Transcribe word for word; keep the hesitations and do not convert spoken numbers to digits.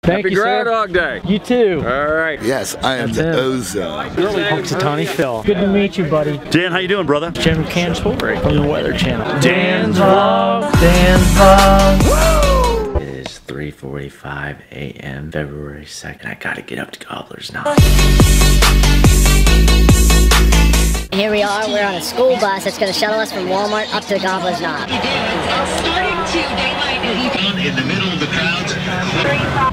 Thank Happy you, Groundhog Day. You too. All right. Yes, I am the ozone. Punxsutawney Phil. Good to meet you, buddy. Dan, how you doing, brother? Jim Cantori from the Weather Channel. Dan's Vlog. Dan's Vlog. It is three forty-five a m February second. I gotta get up to Gobbler's Knob. Here we are, we're on a school bus that's going to shuttle us from Walmart up to Gobbler's Knob. In the middle of the crowd.